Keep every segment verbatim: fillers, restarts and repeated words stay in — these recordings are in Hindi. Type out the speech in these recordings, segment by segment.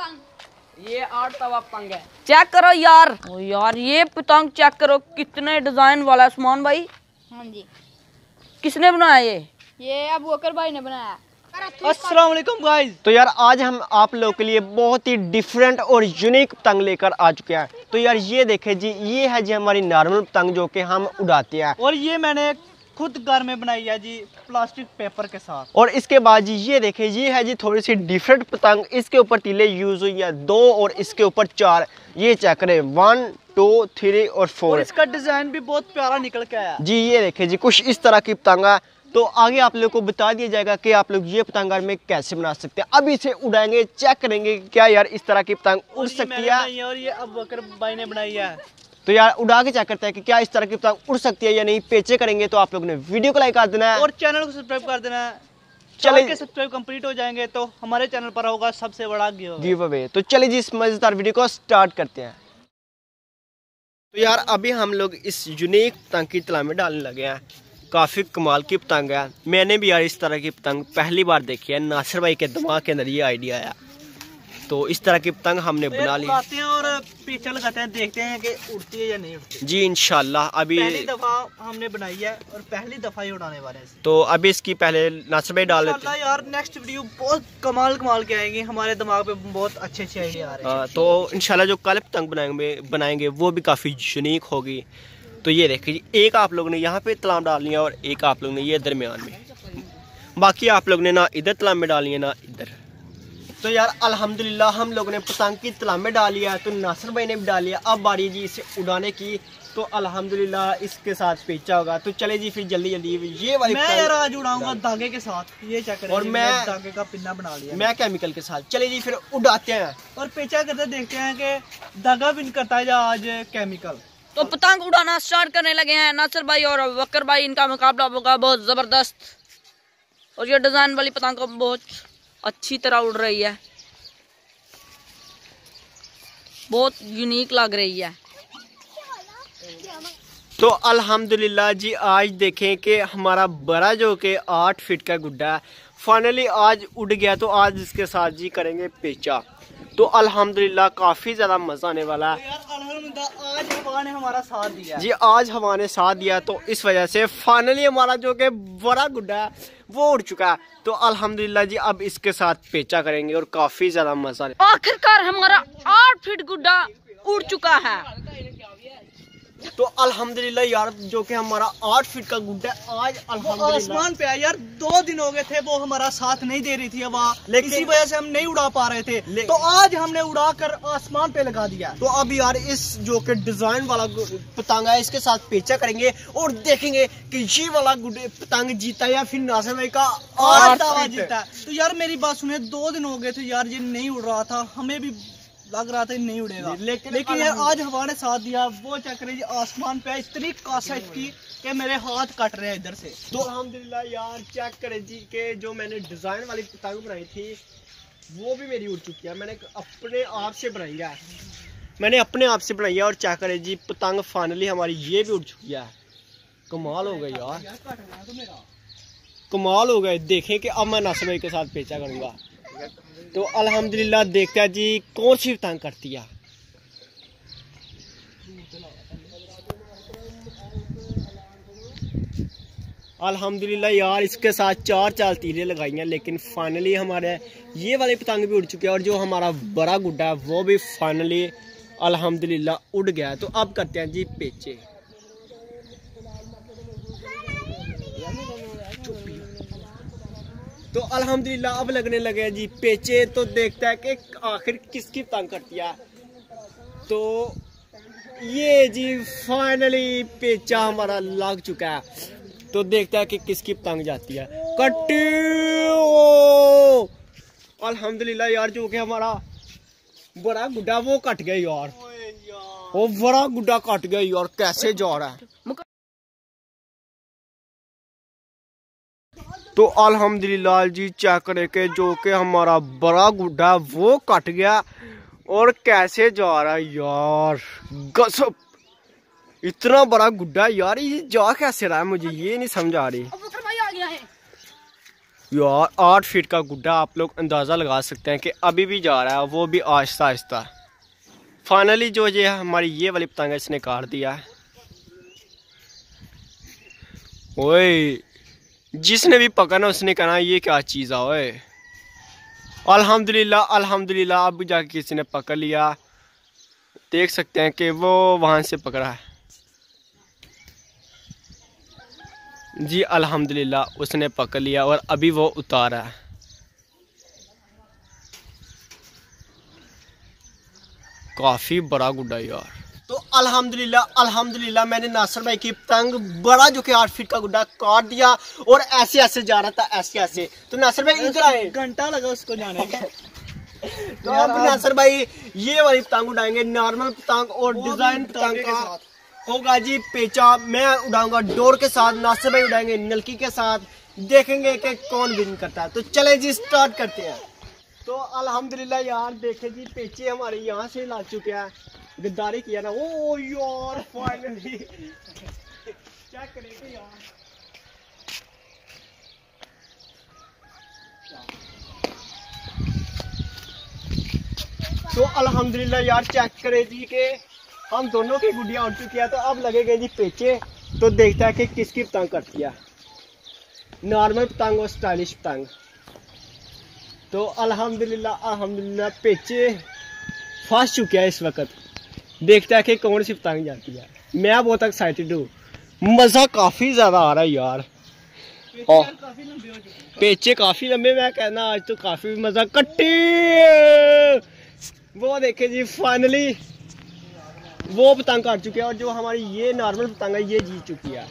पतंग। ये आठ तवा पतंग है। चेक करो यार। ओ यार ये पतंग चेक करो, कितने डिजाइन वाला है उस्मान भाई। हाँ जी। किसने बनाया ये? ये अबू बकर भाई ने बनाया। अस्सलाम वालेकुम गाइस। तो यार आज हम आप लोगों के लिए बहुत ही डिफरेंट और यूनिक पतंग लेकर आ चुके हैं। तो यार ये देखें जी, ये है जी हमारी नॉर्मल पतंग जो कि हम उड़ाते हैं, और ये मैंने खुद घर में बनाई है जी प्लास्टिक पेपर के साथ। और इसके बाद जी ये देखें, ये है जी थोड़ी सी डिफरेंट पतंग। इसके ऊपर तीले यूज हुई है दो और इसके ऊपर चार। ये चेक करें, वन टू थ्री और फोर। और इसका डिजाइन भी बहुत प्यारा निकल के आया जी। ये देखें जी, कुछ इस तरह की पतंग है। तो आगे आप लोग को बता दिया जाएगा कि आप लोग ये पतंग घर में कैसे बना सकते हैं। अब इसे उड़ाएंगे, चेक करेंगे क्या यार इस तरह की पतंग उड़ सकती है। और ये अबू बकर भाई ने बनाई है। तो यार उड़ा के चेक करते हैं कि क्या इस तरह की पतंग उड़ सकती है या नहीं। पेचे करेंगे तो आप लोगों ने वीडियो को लाइक कर देना है और चैनल को सब्सक्राइब कर देना है। चले के सब्सक्राइब कंप्लीट हो जाएंगे तो हमारे चैनल पर होगा सबसे बड़ा गिव अवे। तो चलिए जी इस मजेदार वीडियो को स्टार्ट करते हैं। तो यार अभी हम लोग इस यूनिक पतंग की तला में डालने लगे हैं। काफ़ी कमाल की पतंग है। मैंने भी यार इस तरह की पतंग पहली बार देखी है। नासिर भाई के दिमाग के अंदर ये आइडिया आया, तो इस तरह की पतंग हमने तो बना ली हैं और पीछे लगाते हैं, देखते हैं कि उड़ती है या नहीं उड़ती जी। इंशाल्लाह अभी पहली दफा हमने बनाई है और पहली दफा ही उड़ाने वाले हैं। तो अभी इसकी पहले नासिर भाई डाल देते हैं। यार नेक्स्ट वीडियो बहुत कमाल कमाल के आएंगे। हमारे दिमाग पे बहुत अच्छे अच्छे आइडिया आ रहे हैं। तो इंशाल्लाह जो कल पतंग बनाएंगे बनाएंगे वो भी काफ़ी यूनिक होगी। तो ये देखिए, एक आप लोग ने यहाँ पे तलाम डालनी है और एक आप लोग ने ये दरमियान में, बाकी आप लोग ने ना इधर तलाम में डाली है ना इधर। तो यार अल्हम्दुलिल्लाह हम लोगों ने पतंग की तलाम में डाल लिया, तो नासिर भाई ने भी डाल लिया। अब बारी जी इसे उड़ाने की। तो अल्हम्दुलिल्लाह इसके साथ पेचा होगा। तो चले जी फिर जल्दी जल्दी ये वाली मैं यार आज उड़ाऊंगा धागे के साथ। ये चेक और मैं धागे का पिन्ना बना लिया, मैं केमिकल के साथ। चले जी फिर उड़ाते हैं और पेचा करते देखते हैं कि धागा विन करता है या आज केमिकल। तो पतंग उड़ाना स्टार्ट करने लगे हैं नासिर भाई और वकर भाई। इनका मुकाबला होगा बहुत जबरदस्त। और ये डिजाइन वाली पतंग को बहुत अच्छी तरह उड़ रही है, बहुत यूनिक लग रही है। तो अल्हम्दुलिल्लाह जी आज देखें कि हमारा बड़ा जो कि आठ फीट का गुड्डा फाइनली आज उड़ गया। तो आज इसके साथ जी करेंगे पेचा। तो अल्हम्दुलिल्लाह काफी ज्यादा मजा आने वाला है। आज हवा ने हमारा साथ दिया जी, आज हवा ने साथ दिया। तो इस वजह से फाइनली हमारा जो कि बड़ा गुड्डा है वो उड़ चुका है। तो अल्हम्दुलिल्लाह जी अब इसके साथ पेचा करेंगे और काफी ज्यादा मजा। आखिरकार हमारा आठ फीट गुड्डा उड़ चुका है। तो अल्हम्दुलिल्लाह यार जो कि हमारा आठ फीट का गुड्डा आज अल्हम्दुलिल्लाह आसमान पे है यार। दो दिन हो गए थे वो हमारा साथ नहीं दे रही थी हवा, लेकिन इसी वजह से हम नहीं उड़ा पा रहे थे। तो आज हमने उड़ा कर आसमान पे लगा दिया। तो अब यार इस जो कि डिजाइन वाला पतंग है इसके साथ पेचा करेंगे और देखेंगे कि ये वाला पतंग जीता या फिर नासिर भाई का आज दावा जीता। तो यार मेरी बात सुने, दो दिन हो गए थे यार ये नहीं उड़ रहा था, हमें भी लग रहा था नहीं उड़ेगा, लेकिन, लेकिन यार आज हवा ने साथ दिया। वो चेक रही आसमान पे इतनी कासत की कि मेरे हाथ कट रहे हैं इधर से। तो अल्हम्दुलिल्लाह यार चेक करें जी के जो मैंने डिजाइन वाली पतंग बनाई थी वो भी मेरी उड़ चुकी है। मैंने अपने आप से बनाई है, मैंने अपने आप से बनाई है। और चेक करें जी पतंग फाइनली हमारी ये भी उड़ चुकी है। कमाल हो गई यार, कमाल हो गए। देखें कि अब मैं नासिर भाई के साथ पेचा करूंगा। तो अल्हम्दुलिल्लाह देखते हैं जी कौन सी पतंग करती है। अल्हम्दुलिल्लाह यार इसके साथ चार चार तीरें लगाई हैं, लेकिन फाइनली हमारे ये वाली पतंग भी उड़ चुकी है। और जो हमारा बड़ा गुड्डा है वो भी फाइनली अल्हम्दुलिल्लाह उड़ गया। तो अब करते हैं जी पेचे। तो अल्हम्दुलिल्लाह अब लगने लगे जी पेचे। तो देखता है कि आखिर किसकी पतंग करती है। तो ये जी फाइनली पेचा हमारा लग चुका है। तो देखता है कि किसकी पतंग जाती है। कट्टी अल्हम्दुलिल्लाह यार जो कि हमारा बड़ा गुड्डा वो कट गया यार, वो बड़ा गुड्डा कट गया यार। कैसे जा रहा है। तो अल्हम्दुलिल्लाह जी चेक करे के जो कि हमारा बड़ा गुड्डा वो कट गया और कैसे जा रहा है यार। गजब, इतना बड़ा गुड्डा यार ये जा कैसे रहा है, मुझे ये नहीं समझ आ रही। यार आठ फीट का गुड्डा, आप लोग अंदाज़ा लगा सकते हैं कि अभी भी जा रहा है, वो भी आहिस्ता आहिस्ता। फाइनली जो ये हमारी ये वाली पतंग है इसने काट दिया है। ओए जिसने भी पकड़ना उसने कहना ये क्या चीज़ है ओए। अल्हम्दुलिल्लाह अल्हम्दुलिल्लाह अब जाके किसी ने पकड़ लिया। देख सकते हैं कि वो वहाँ से पकड़ा है जी, अल्हम्दुलिल्लाह उसने पकड़ लिया और अभी वो उतारा है। काफ़ी बड़ा गुड्डा यार। तो अल्हम्दुलिल्लाह अल्हम्दुलिल्लाह मैंने नासिर भाई की पतंग बड़ा जो कि आठ फीट का गुड्डा काट दिया और ऐसे ऐसे जा रहा था, ऐसे ऐसे। तो नासिर भाई इधर आए, घंटा लगा उसको जाने का। तो अब नासिर भाई ये वाली पतंग उड़ाएंगे, नॉर्मल पतंग और डिजाइन पतंग का होगा जी पेचा। मैं उड़ाऊंगा डोर के साथ, नासिर भाई उड़ाएंगे नलकी के साथ। देखेंगे कि कौन विन करता है। तो चले जी स्टार्ट करते हैं। तो अल्हम्दुलिल्लाह यार देखे जी पेचे हमारे यहाँ से ला चुके हैं, गद्दारी किया ना। ओ यार फाइनली क्या करेंगे यार। तो अल्हम्दुलिल्लाह यार चेक करे जी के हम दोनों की गुड्डियाँ उड़ चुकी है। तो अब लगेंगे जी पेचे। तो देखता है कि किसकी पतंग करती है, नॉर्मल पतंग और स्टाइलिश पतंग। तो अल्हम्दुलिल्लाह अल्हम्दुलिल्लाह पेचे फंस चुके हैं इस वक्त। देखता है कि कौन सी पतंग जाती है। मैं बहुत एक्साइटेड हूँ, मज़ा काफ़ी ज़्यादा आ रहा है यार। पेचे काफ़ी लंबे, मैं कहना आज तो काफ़ी मज़ा। कट्टी वो देखे जी फाइनली वो पतंग काट चुके हैं और जो हमारी ये नॉर्मल पतंग है ये जीत चुकी है।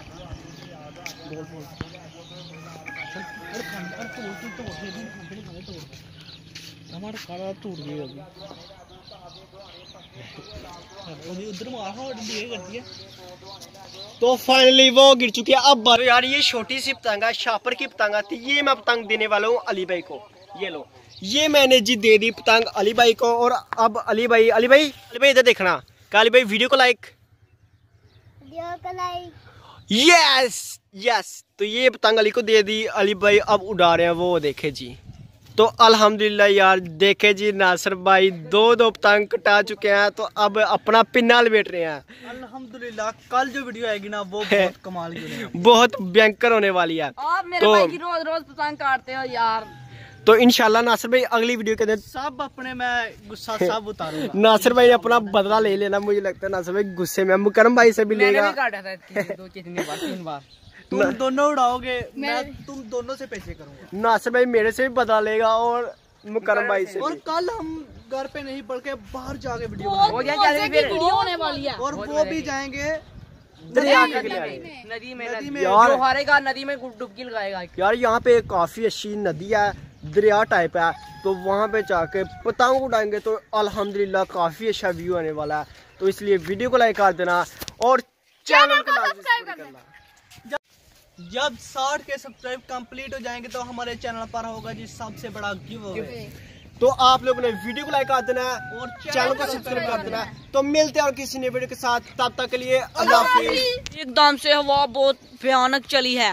तो फाइनली वो गिर चुकी है। अब बार यार ये छोटी सी पतंग है, शापर की पतंग आती है। ये मैं पतंग देने वाला हूँ अली भाई को। ये लो, ये मैंने जी दे दी पतंग अली भाई को। और अब अली भाई अली भाई अली भाई इधर देखना। क्या अली भाई वीडियो को लाइक वीडियो को लाइक यस यस। तो ये पतंग अली को दे दी। अली भाई अब उड़ा रहे हैं, वो देखे जी। तो अल्हम्दुलिल्लाह यार देखे जी नासिर भाई दो दो पतंग कटा चुके हैं। तो अब अपना पिन्ना लपेट रहे हैं। अल्हम्दुलिल्लाह कल जो वीडियो आएगी ना वो बहुत कमाल की होगी, बहुत भयंकर होने वाली है। आप मेरे तो भाई की रोज रोज पतंग काटते हो यार। तो इंशाल्लाह नासिर भाई अगली वीडियो के दिन सब अपने मैं गुस्सा सब उतारूंगा। नासिर भाई अपना बदला ले लेना। मुझे लगता है नासिर भाई गुस्से में मुकरम भाई से भी लेगा। मैंने भी काटा था तीन- दो कितनी बार तीन बार। तुम दोनों उड़ाओगे, मैं तुम दोनों से पैसे करूंगा। नासिर भाई मेरे से भी बदला लेगा और मुकरम भाई से और भी। कल हम घर पे नहीं बल्कि बाहर जाके वीडियो हो गया क्या वीडियो होने वाली है। और वो भी जाएंगे दरिया के किनारे। नदी में नदी में। यार जो हारेगा नदी में डुबकी लगाएगा। यार यहाँ पे काफी अच्छी नदी है, दरिया टाइप है। तो वहाँ पे जाके पतंग उड़ाएंगे तो अल्हम्दुलिल्लाह काफी अच्छा व्यू आने वाला है। तो इसलिए वीडियो को लाइक कर देना और चैनल को सब्सक्राइब करना। जब साठ के सब्सक्राइब कंप्लीट हो जाएंगे तो हमारे चैनल पर होगा जी सबसे बड़ा गिव अवे। तो आप लोगों ने वीडियो को लाइक कर देना है और चैनल को सब्सक्राइब कर देना है। तो मिलते हैं और किसी नए वीडियो के साथ, तब तक के लिए अल्लाह हाफिज़। एकदम से हवा बहुत भयानक चली है,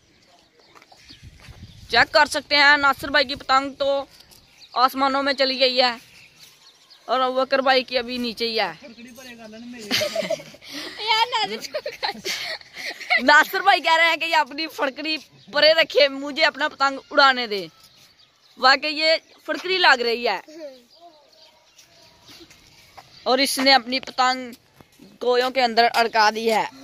चेक कर सकते हैं। नासिर भाई की पतंग तो आसमानों में चली गई है और वकर भाई की अभी नीचे ही है। नासिर भाई कह रहे हैं कि ये अपनी फड़कड़ी परे रखे, मुझे अपना पतंग उड़ाने दे। वाकई ये फड़कड़ी लग रही है और इसने अपनी पतंग गोयों के अंदर अड़का दी है।